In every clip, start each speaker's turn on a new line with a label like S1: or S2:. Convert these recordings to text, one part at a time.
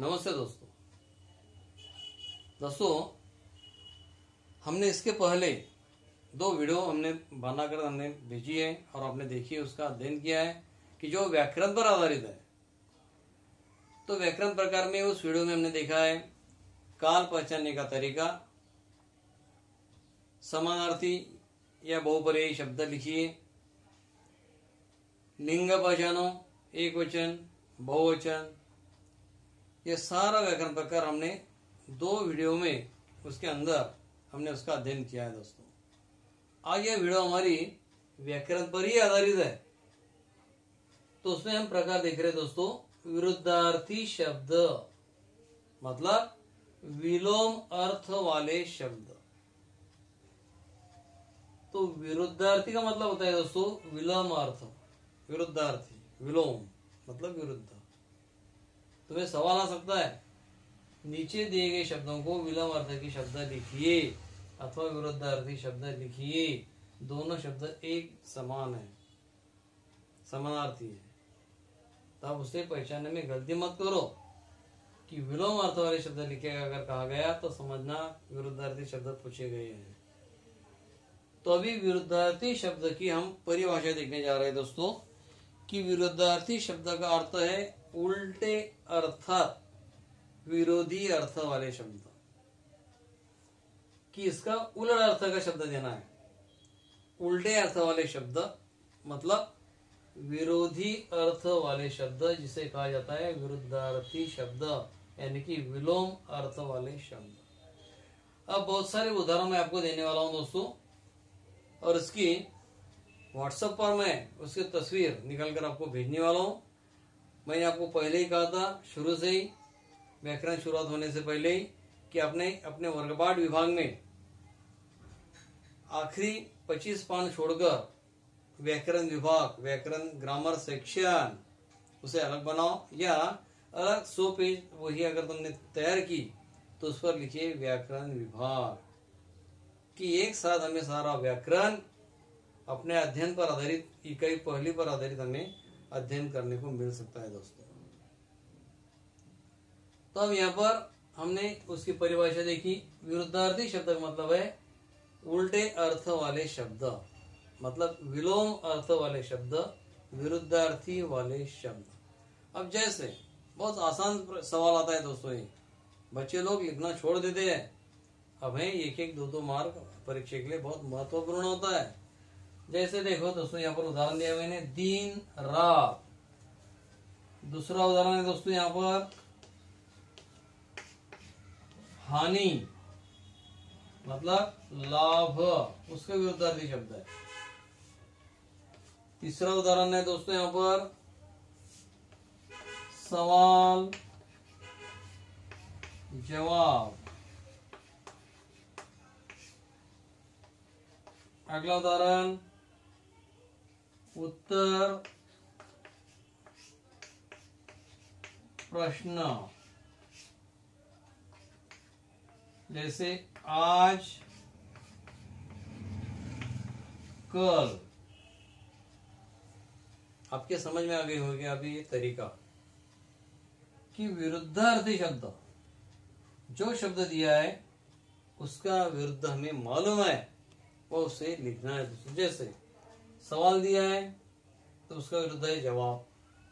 S1: नमस्ते दोस्तों हमने इसके पहले 2 वीडियो हमने बनाकर हमने भेजी है और आपने देखी है, उसका अध्ययन किया है कि जो व्याकरण पर आधारित है। तो व्याकरण प्रकार में उस वीडियो में हमने देखा है काल पहचानने का तरीका, समानार्थी या बहुपर्यायी शब्द लिखिए, लिंग पहचानो, एक वचन, बहुवचन, ये सारा व्याकरण प्रकार हमने 2 वीडियो में उसके अंदर हमने उसका अध्ययन किया है। दोस्तों आज यह वीडियो हमारी व्याकरण पर ही आधारित है। तो उसमें हम प्रकार देख रहे हैं दोस्तों, विरुद्धार्थी शब्द मतलब विलोम अर्थ वाले शब्द। तो विरुद्धार्थी का मतलब होता है दोस्तों विलोम अर्थ, विरुद्धार्थी, विलोम मतलब विरुद्ध। तुम्हें सवाल आ सकता है, नीचे दिए गए शब्दों को विलोम अर्थ के शब्द लिखिए अथवा विरुद्धार्थी शब्द लिखिए। दोनों शब्द एक समान है, समानार्थी है। तब उसे पहचानने में गलती मत करो कि विलोम अर्थ वाले शब्द लिखेगा अगर कहा गया तो समझना विरुद्धार्थी शब्द पूछे गए हैं। तो अभी विरुद्धार्थी शब्द की हम परिभाषा देखने जा रहे हैं दोस्तों कि विरुद्धार्थी शब्द का अर्थ है उल्टे अर्थात विरोधी अर्थ वाले शब्द, कि इसका उलट अर्थ का शब्द देना है। उल्टे अर्थ वाले शब्द मतलब विरोधी अर्थ वाले शब्द जिसे कहा जाता है विरुद्धार्थी शब्द, यानी कि विलोम अर्थ वाले शब्द। अब बहुत सारे उदाहरण मैं आपको देने वाला हूं दोस्तों, और इसकी व्हाट्सएप पर मैं उसकी तस्वीर निकालकर आपको भेजने वाला हूं। मैंने आपको पहले ही कहा था, शुरू से ही व्याकरण शुरुआत होने से पहले ही, कि आपने अपने वर्गपाठ विभाग में आखिरी 25 पान छोड़कर व्याकरण विभाग, व्याकरण ग्रामर सेक्शन उसे अलग बनाओ, या अलग 100 पेज वही अगर तुमने तैयार की तो उस पर लिखिए व्याकरण विभाग, कि एक साथ हमें सारा व्याकरण अपने अध्ययन पर आधारित इकाई पहली पर आधारित हमें अध्ययन करने को मिल सकता है दोस्तों। तो अब यहाँ पर हमने उसकी परिभाषा देखी। विरुद्धार्थी शब्द का मतलब है उल्टे अर्थ वाले शब्द, मतलब विलोम अर्थ वाले शब्द, विरुद्धार्थी वाले शब्द। अब जैसे बहुत आसान सवाल आता है दोस्तों, ये बच्चे लोग लिखना छोड़ देते हैं। अब है 1-1, 2-2 मार्क परीक्षा के लिए बहुत महत्वपूर्ण होता है। जैसे देखो दोस्तों, यहाँ पर उदाहरण दिया मैंने दिन रात। दूसरा उदाहरण है दोस्तों यहाँ पर हानि मतलब लाभ, उसका विरुद्धार्थी शब्द है। तीसरा उदाहरण है दोस्तों यहाँ पर सवाल जवाब। अगला उदाहरण उत्तर प्रश्न, जैसे आज कल। आपके समझ में आ गई होगी अभी ये तरीका कि विरुद्धार्थी शब्द जो शब्द दिया है उसका विरुद्ध हमें मालूम है, वो उसे लिखना है। जैसे सवाल दिया है तो उसका विरुद्ध है जवाब,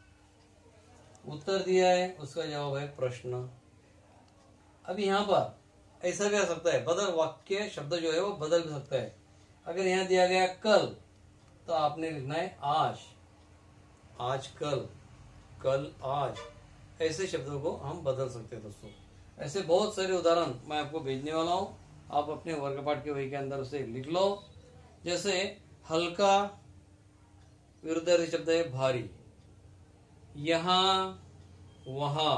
S1: उत्तर दिया है उसका जवाब है प्रश्न। अब यहाँ पर ऐसा भी आ सकता है, बदल वाक्य शब्द जो है वो बदल भी सकता है। अगर यहाँ दिया गया कल तो आपने लिखना है आज, आज कल, कल आज। ऐसे शब्दों को हम बदल सकते हैं दोस्तों। ऐसे बहुत सारे उदाहरण मैं आपको भेजने वाला हूँ, आप अपने वर्गपाठ के वही के अंदर उसे लिख लो। जैसे हल्का विरुद्धार्थी शब्द है भारी, यहां वहां,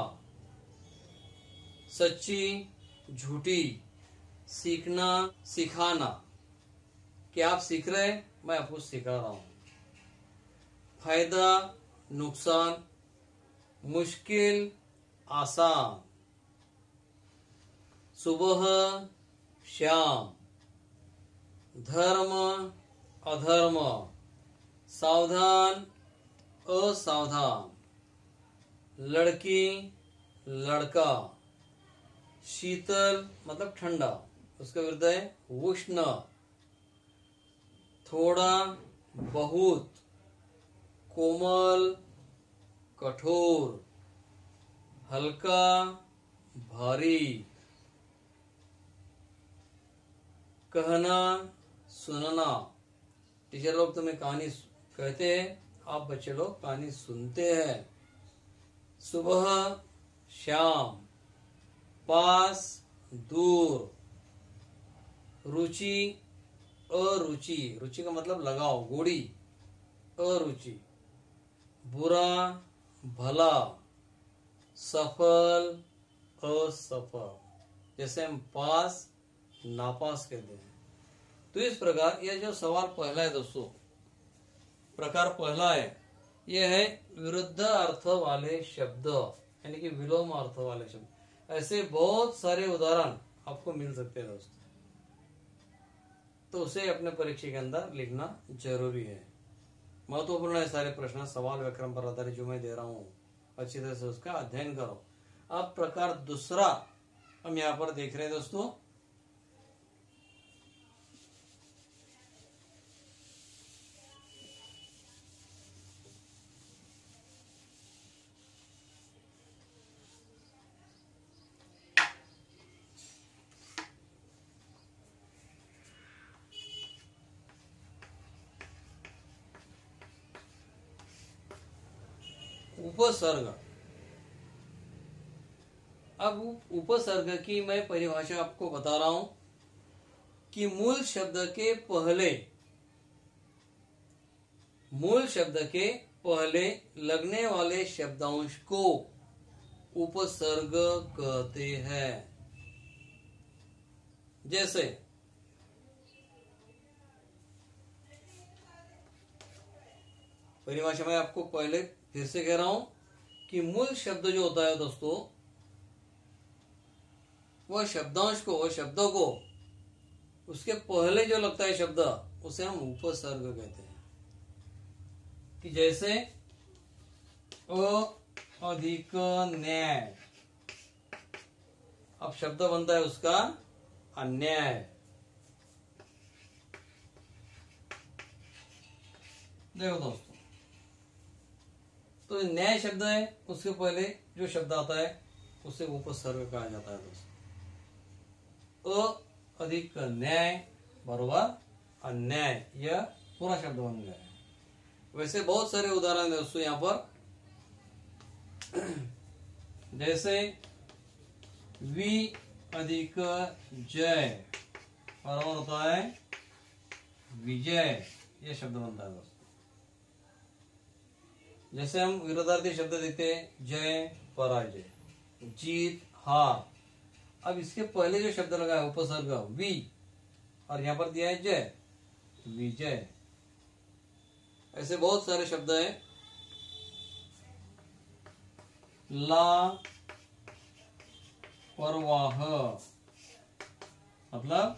S1: सच्ची झूठी, सीखना सिखाना, कि आप सीख रहे हैं, मैं आपको सिखा रहा हूं। फायदा नुकसान, मुश्किल आसान, सुबह शाम, धर्म अधर्म, सावधान असावधान, लड़की लड़का, शीतल मतलब ठंडा, उसका विरुद्ध है उष्ण, थोड़ा, बहुत, कोमल, कठोर, हल्का, भारी, कहना, सुनना। टीचर लोग तुम्हें कहानी कहते हैं, आप बच्चे लोग कहानी सुनते हैं। सुबह, शाम, पास, दूर, रुचि, अरुचि, रुचि का मतलब लगाव, गोड़ी, अरुचि, बुरा, भला, सफल, असफल। जैसे हम पास, नापास कहते हैं। तो इस प्रकार यह जो सवाल पहला है दोस्तों, प्रकार पहला है, यह है विरुद्ध अर्थ वाले शब्द, यानी कि विलोम अर्थ वाले शब्द। ऐसे बहुत सारे उदाहरण आपको मिल सकते हैं दोस्तों, तो उसे अपने परीक्षा के अंदर लिखना जरूरी है। महत्वपूर्ण है सारे प्रश्न, सवाल व्याकरण पर आधारित जो मैं दे रहा हूँ, अच्छी तरह से उसका अध्ययन करो। अब प्रकार दूसरा हम यहाँ पर देख रहे हैं दोस्तों, उपसर्ग। अब उपसर्ग की मैं परिभाषा आपको बता रहा हूं कि मूल शब्द के पहले लगने वाले शब्दांश को उपसर्ग कहते हैं। जैसे परिभाषा में आपको पहले फिर से कह रहा हूं कि मूल शब्द जो होता है दोस्तों, वह शब्दांश को, वह शब्दों को, उसके पहले जो लगता है शब्द, उसे हम उपसर्ग कहते हैं। कि जैसे अ अधिक न्याय, अब शब्द बनता है उसका अन्याय। देखो दोस्तों, तो न्याय शब्द है, उसके पहले जो शब्द आता है उसे उपसर्ग कहा जाता है दोस्तों। अ अधिक न्याय बराबर अन्याय, यह पूरा शब्द बन गया है। वैसे बहुत सारे उदाहरण है दोस्तों यहाँ पर, जैसे वि अधिक जय बराबर होता है विजय, यह शब्द बनता है दोस्तों। जैसे हम विरोधार्थी शब्द देखते हैं, जय पराजय, जीत हार। अब इसके पहले जो शब्द लगा है उपसर्ग वी, और यहां पर दिया है जय, विजय। ऐसे बहुत सारे शब्द हैं। लापरवाह मतलब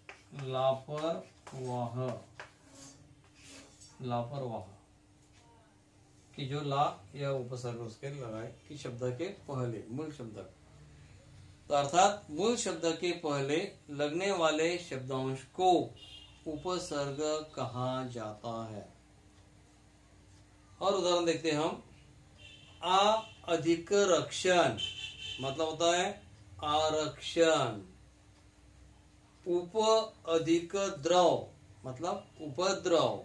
S1: लापरवाह कि जो ला या उपसर्ग उसके लगाए कि शब्द के पहले मूल शब्द, तो अर्थात मूल शब्द के पहले लगने वाले शब्दांश को उपसर्ग कहा जाता है। और उदाहरण देखते हैं हम। आ अधिक रक्षण मतलब होता है आरक्षण। उप अधिक द्रव मतलब उपद्रव।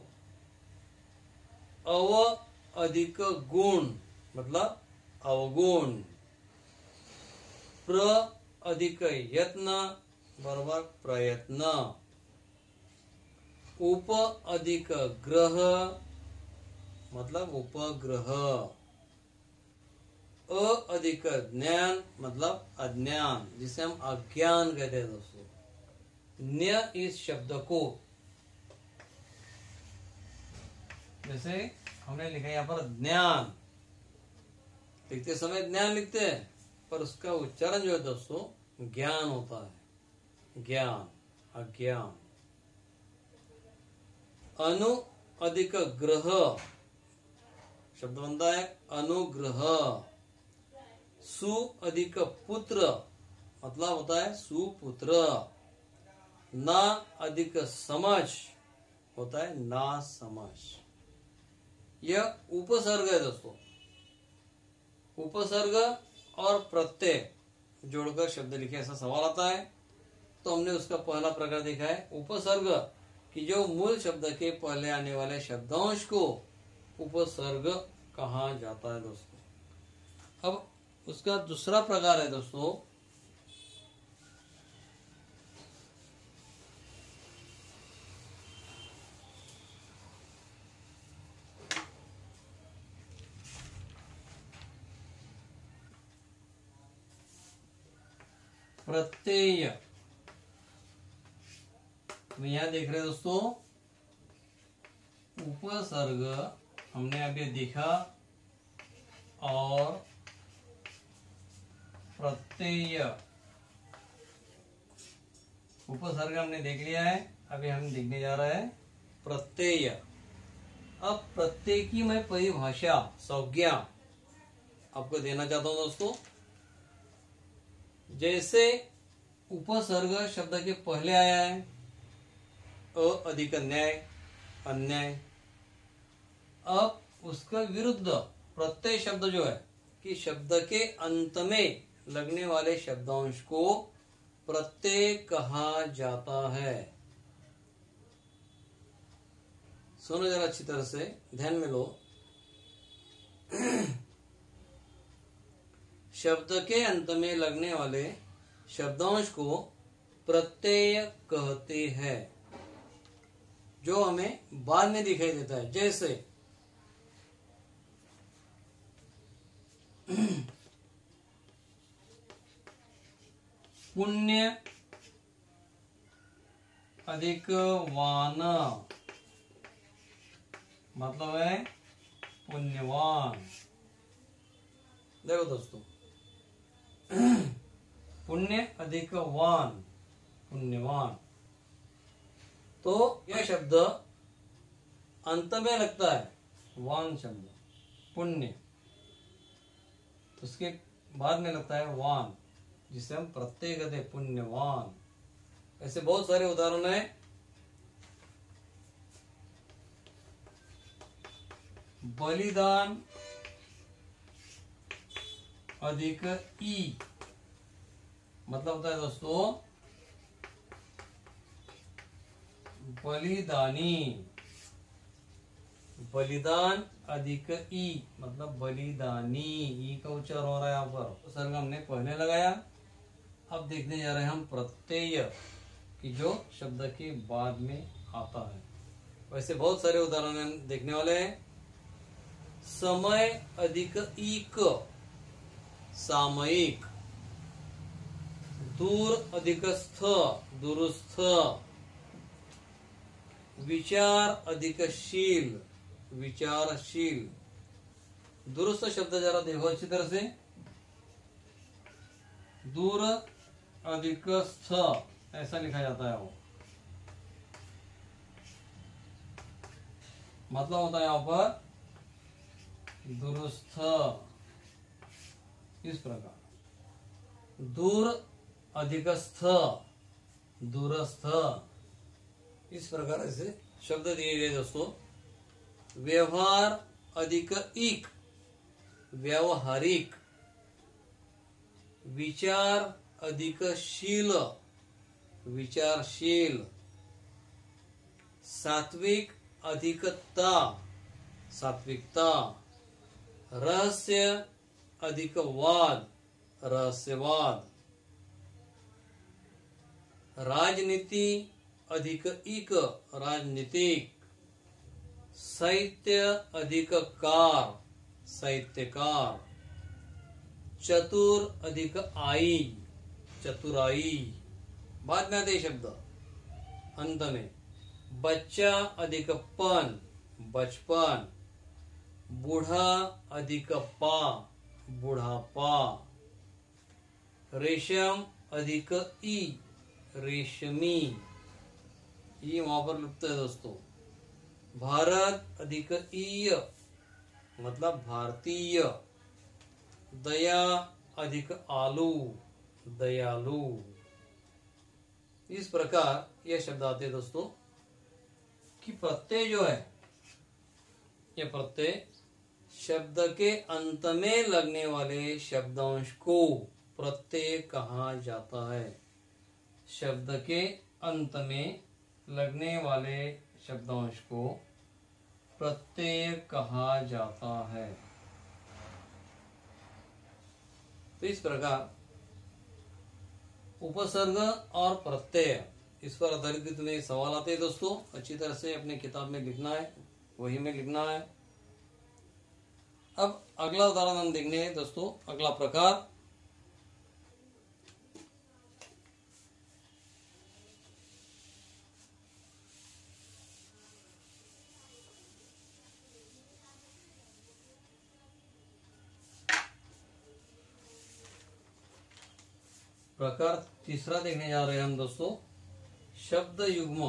S1: अव अधिक गुण मतलब अवगुण। प्र अधिक यत्न बरोबर प्रयत्न। उप अधिक ग्रह मतलब उपग्रह। अ अधिक ज्ञान मतलब अज्ञान, जिसे हम अज्ञान कहते हैं दोस्तों। न्य इस शब्द को जैसे हमने लिखा यहाँ पर ज्ञान, लिखते समय ज्ञान लिखते हैं, पर उसका उच्चारण जो है दोस्तों ज्ञान होता है। ज्ञान अज्ञान। अनु अधिक ग्रह शब्द बनता है अनुग्रह। सु अधिक पुत्र मतलब होता है सुपुत्र। ना अधिक समझ होता है ना समझ। यह उपसर्ग है दोस्तों। उपसर्ग और प्रत्यय जोड़कर शब्द लिखे ऐसा सवाल आता है तो हमने उसका पहला प्रकार देखा है उपसर्ग, कि जो मूल शब्द के पहले आने वाले शब्दांश को उपसर्ग कहा जाता है दोस्तों। अब उसका दूसरा प्रकार है दोस्तों प्रत्यय। यहां देख रहे हैं दोस्तों उपसर्ग हमने अभी देखा और प्रत्यय। उपसर्ग हमने देख लिया है, अभी हम देखने जा रहे हैं प्रत्यय। अब प्रत्यय की मैं परिभाषा संज्ञा आपको देना चाहता हूं दोस्तों। जैसे उपसर्ग शब्द के पहले आया है अ अधिक न्याय अन्याय। अब उसका विरुद्ध प्रत्यय शब्द जो है कि शब्द के अंत में लगने वाले शब्दांश को प्रत्यय कहा जाता है। सुनो जरा अच्छी तरह से, ध्यान में लो। शब्द के अंत में लगने वाले शब्दांश को प्रत्यय कहते हैं, जो हमें बाद में दिखाई देता है। जैसे पुण्य अधिक वान मतलब है पुण्यवान। देखो दोस्तों पुण्य अधिक वान पुण्यवान, तो यह शब्द अंत में लगता है वान शब्द पुण्य, उसके बाद में लगता है वान जिसे हम प्रत्यय कहते हैं पुण्यवान। ऐसे बहुत सारे उदाहरण है। बलिदान अधिक ई मतलब होता है दोस्तों बलिदानी। बलिदान अधिक ई मतलब बलिदानी, ई का उच्चारण हो रहा है यहाँ पर। उपसर्ग हमने पहले लगाया। अब देखने जा रहे हैं हम प्रत्यय कि जो शब्द के बाद में आता है। वैसे बहुत सारे उदाहरण देखने वाले हैं। समय अधिक ईक सामयिक। दूर अधिक स्थ दूरस्थ। विचार अधिक शील विचारशील। दुरुस्त शब्द जरा देखो अच्छी तरह से। दूर अधिक स्थ ऐसा लिखा जाता है वो, मतलब होता है यहां पर दुरुस्थ। इस प्रकार दूर अधिकस्थ दूरस्थ, इस प्रकार से शब्द दिए गए दोस्तों। व्यवहार अधिक इक व्यावहारिक। विचार अधिक शील विचारशील। सात्विक अधिकता सात्विकता। रहस्य अधिक वाद रहस्यवाद। राजनीति अधिक इक राजनीतिक। साहित्य अधिक कार साहित्यकार। चतुर अधिक आई चतुराई। बाद में आते शब्द अंत में। बच्चा अधिक पन बचपन। बूढ़ा अधिक पा बुढ़ापा। रेशम अधिक ई रेशमी। ये वहां पर लुप्त है दोस्तों। भारत अधिक ईय मतलब भारतीय। दया अधिक आलू, दयालु। इस प्रकार यह शब्द आते हैं दोस्तों कि प्रत्यय जो है, यह प्रत्यय शब्द के अंत में लगने वाले शब्दांश को प्रत्यय कहा जाता है। शब्द के अंत में लगने वाले शब्दांश को प्रत्यय कहा जाता है। तो इस प्रकार उपसर्ग और प्रत्यय, इस पर आधारित तुम्हें सवाल आते हैं दोस्तों। अच्छी तरह से अपने किताब में लिखना है, वही में लिखना है। अब अगला उदाहरण हम देखने हैं दोस्तों। अगला प्रकार तीसरा देखने जा रहे हैं हम दोस्तों, शब्द युग्म।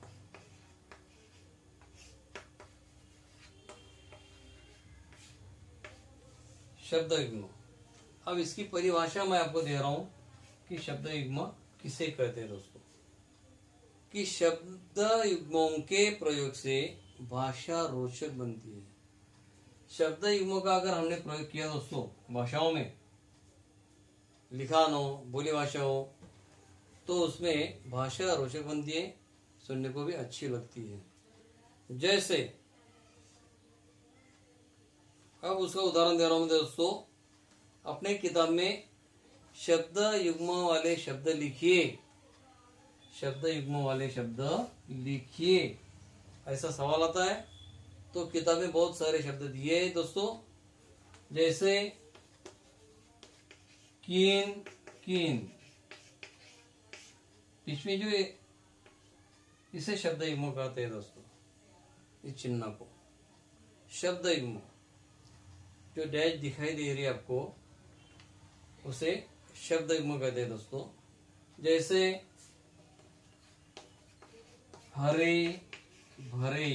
S1: शब्द युग्म, अब इसकी परिभाषा मैं आपको दे रहा हूं कि शब्द युग्म किसे कहते हैं दोस्तों। कि शब्द युग्मों के प्रयोग से भाषा रोचक बनती है। शब्द युग्मों का अगर हमने प्रयोग किया दोस्तों भाषाओं में, लिखान हो, बोली भाषा हो, तो उसमें भाषा रोचक बनती है, सुनने को भी अच्छी लगती है। जैसे अब उसका उदाहरण दे रहा हूं दोस्तों। अपने किताब में शब्द युग्म वाले शब्द लिखिए, शब्द युग्म वाले शब्द लिखिए, ऐसा सवाल आता है। तो किताब में बहुत सारे शब्द दिए हैं दोस्तों, जैसे कीन, कीन, इसमें जो इसे शब्द युग्म कहते हैं दोस्तों। इस चिन्ह को शब्द युग्म, जो डैश दिखाई दे रही है आपको, उसे शब्द युग्म कहते हैं दोस्तों। जैसे हरे भरे,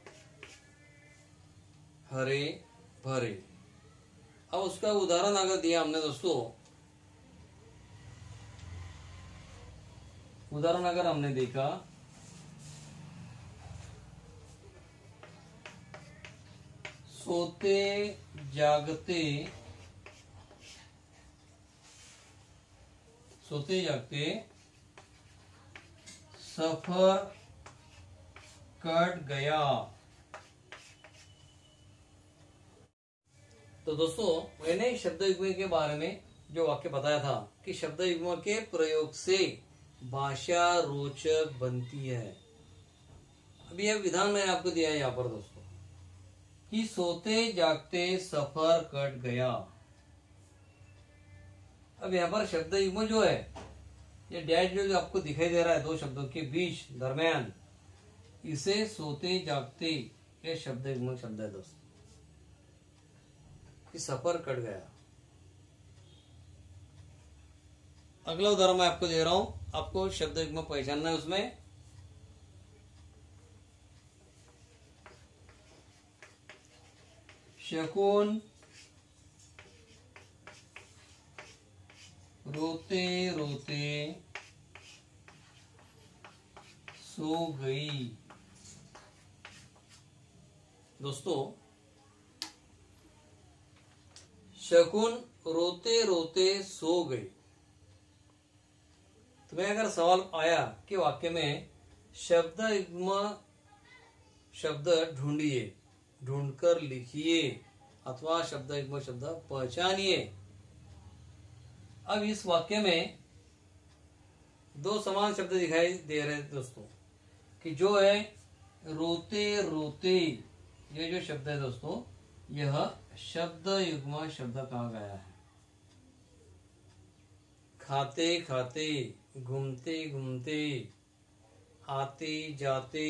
S1: हरे भरे। अब उसका उदाहरण अगर दिया हमने दोस्तों, उदाहरण अगर हमने देखा, सोते जागते, सोते जागते सफर कट गया। तो दोस्तों मैंने शब्द युग्म के बारे में जो वाक्य बताया था कि शब्द युग्म के प्रयोग से भाषा रोचक बनती है। अभी यह विधान मैंने आपको दिया है यहाँ पर दोस्तों कि सोते जागते सफर कट गया। अब यहाँ पर शब्द युग्म जो है, ये डैश जो आपको दिखाई दे रहा है दो शब्दों के बीच दरमियान, इसे सोते जागते ये शब्द युग्म शब्द है दोस्तों, कि सफर कट गया। अगला उदाहरण मैं आपको दे रहा हूं, आपको शब्द युग्म पहचानना है। उसमें शकुन रोते रोते सो गई। दोस्तों शकुन रोते रोते सो गई। तुम्हें अगर सवाल आया कि वाक्य में शब्द युग्म शब्द ढूंढिए, ढूंढकर लिखिए, अथवा शब्द युग्म शब्द पहचानिए। अब इस वाक्य में दो समान शब्द दिखाई दे रहे हैं दोस्तों, कि जो है रोते रोते, ये जो शब्द है दोस्तों, यह शब्द युग्म शब्द कहा गया है। खाते खाते, घूमते घूमते, आते जाते,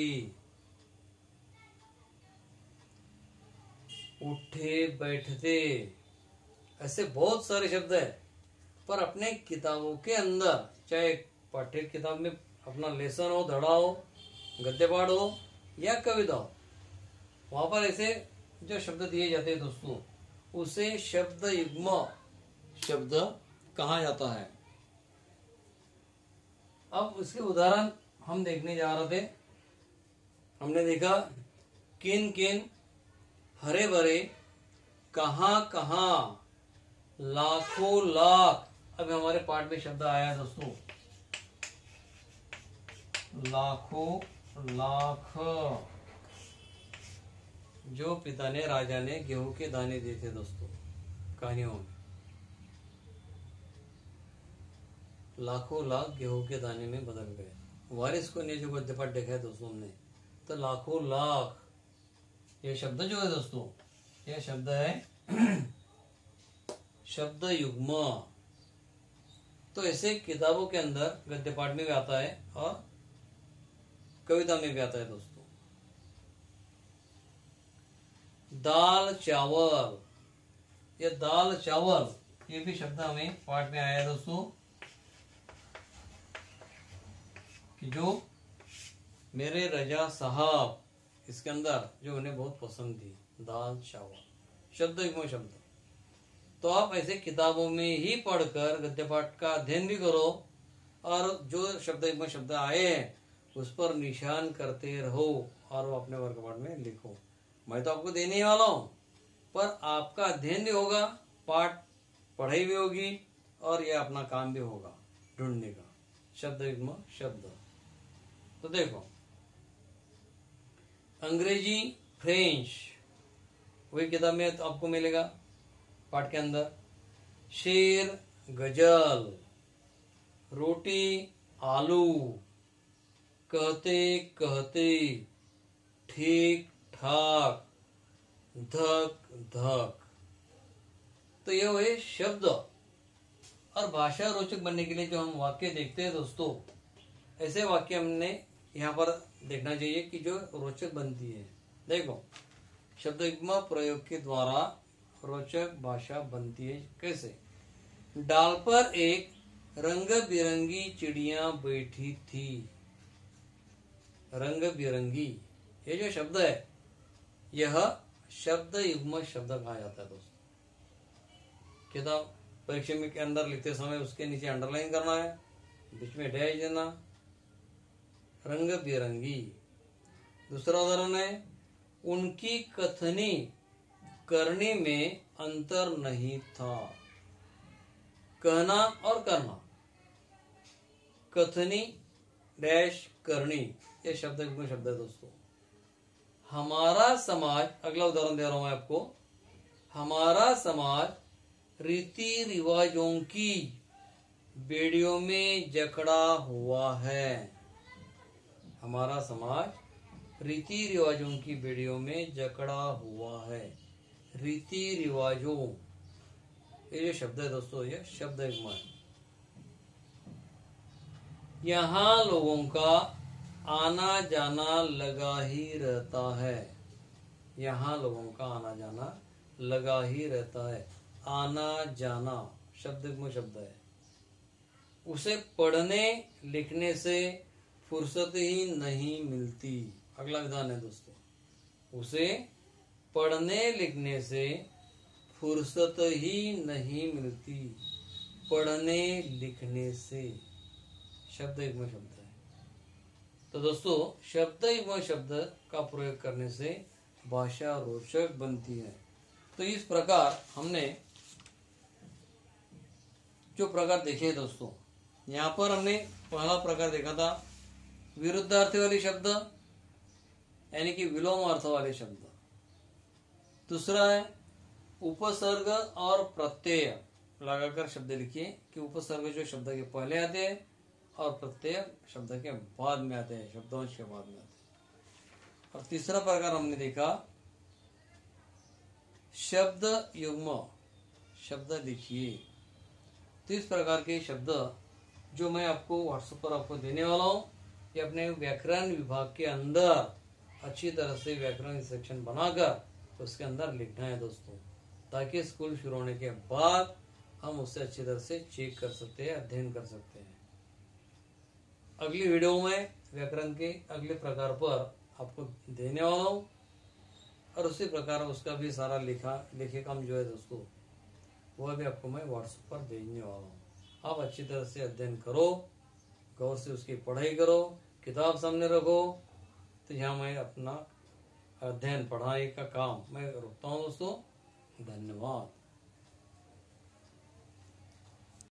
S1: उठे बैठते, ऐसे बहुत सारे शब्द है। पर अपने किताबों के अंदर, चाहे पाठ्य किताब में अपना लेसन हो, धड़ा हो, गद्य पाठ हो या कविता हो, वहां पर ऐसे जो शब्द दिए जाते हैं दोस्तों, उसे शब्द युग्म शब्द कहा जाता है। अब इसके उदाहरण हम देखने जा रहे थे। हमने देखा किन किन, हरे भरे, कहां कहां, लाखों लाख। अब हमारे पाठ में शब्द आया है दोस्तों, लाखों लाख। जो पिता ने राजा ने गेहूं के दाने दिए थे दोस्तों कहानियों में, लाखों लाख गेहूं के दाने में बदल गए। वारिस को ने जो गद्य पाठ देखा है दोस्तों हमने, तो लाखों लाख ये शब्द जो है दोस्तों, यह शब्द है शब्द युग्म। तो ऐसे किताबों के अंदर गद्य पाठ में भी आता है और कविता में भी आता है दोस्तों। दाल चावल, ये दाल चावल ये भी शब्द हमें पाठ में आया है दोस्तों, कि जो मेरे रजा साहब, इसके अंदर जो उन्हें बहुत पसंद थी, दाल चावल शब्द युग्म शब्द। तो आप ऐसे किताबों में ही पढ़कर गद्य पाठ का अध्ययन भी करो और जो शब्द युग्म शब्द आए हैं उस पर निशान करते रहो और वो अपने वर्ग पाठ में लिखो। मैं तो आपको देने ही वाला हूं, पर आपका अध्ययन भी होगा, पाठ पढ़ाई भी होगी और यह अपना काम भी होगा ढूंढने का शब्द युग्म शब्द। तो देखो अंग्रेजी, फ्रेंच वही किताब में तो आपको मिलेगा पाठ के अंदर। शेर, गजल, रोटी, आलू, कहते कहते, ठीक ठाक, धक धक। तो ये हुए शब्द। और भाषा रोचक बनने के लिए जो हम वाक्य देखते हैं दोस्तों, ऐसे वाक्य हमने यहाँ पर देखना चाहिए कि जो रोचक बनती है। देखो शब्द युग्म प्रयोग के द्वारा रोचक भाषा बनती है। कैसे? डाल पर एक रंग बिरंगी चिड़िया बैठी थी। रंग बिरंगी ये जो शब्द है यह शब्द युग्म शब्द कहा जाता है दोस्तों। किताब परीक्षा में के अंदर लिखते समय उसके नीचे अंडरलाइन करना है, बीच में डैश देना। रंग बिरंगी। दूसरा उदाहरण है, उनकी कथनी करने में अंतर नहीं था। कहना और करना, कथनी डैश करनी, ये शब्द युग्म शब्द है दोस्तों। हमारा समाज, अगला उदाहरण दे रहा हूं मैं आपको। हमारा समाज रीति रिवाजों की बेड़ियों में जकड़ा हुआ है। हमारा समाज रीति रिवाजों की बेड़ियों में जकड़ा हुआ है। रीति रिवाजों ये जो शब्द है दोस्तों, ये शब्द युग्म है। यहाँ लोगों का आना जाना लगा ही रहता है। यहाँ लोगों का आना जाना लगा ही रहता है। आना जाना शब्द युग्म शब्द है। उसे पढ़ने लिखने से फुर्सत ही नहीं मिलती। अगला विधान है दोस्तों, उसे पढ़ने लिखने से फुर्सत ही नहीं मिलती। पढ़ने लिखने से शब्द युग्म शब्द है। तो दोस्तों शब्द युग्म शब्द का प्रयोग करने से भाषा रोचक बनती है। तो इस प्रकार हमने जो प्रकार देखे दोस्तों, यहाँ पर हमने पहला प्रकार देखा था विरुद्धार्थी वाले शब्द, यानी कि विलोम अर्थ वाले शब्द। दूसरा है उपसर्ग और प्रत्यय लगाकर शब्द लिखिए कि उपसर्ग जो शब्द के पहले आते हैं और प्रत्यय शब्द के बाद में आते हैं, शब्दोंश के बाद में आते हैं। और तीसरा प्रकार हमने देखा शब्द युग्म शब्द लिखिए। तो इस प्रकार के शब्द जो मैं आपको व्हाट्सएप पर आपको देने वाला हूँ, ये अपने व्याकरण विभाग के अंदर अच्छी तरह से व्याकरण सेक्शन बनाकर उसके अंदर लिखना है दोस्तों, ताकि स्कूल शुरू होने के बाद हम उससे अच्छी तरह से चेक कर सकते हैं, अध्ययन कर सकते हैं। अगली वीडियो में व्याकरण के अगले प्रकार पर आपको देने वाला हूँ और उसी प्रकार उसका भी सारा लिखे काम जो है दोस्तों वह भी आपको मैं व्हाट्सएप पर भेजने वाला हूँ। आप अच्छी तरह से अध्ययन करो, गौर से उसकी पढ़ाई करो, किताब सामने रखो। तो यहाँ मैं अपना अध्ययन पढ़ाई का काम मैं रुकता हूँ दोस्तों। धन्यवाद।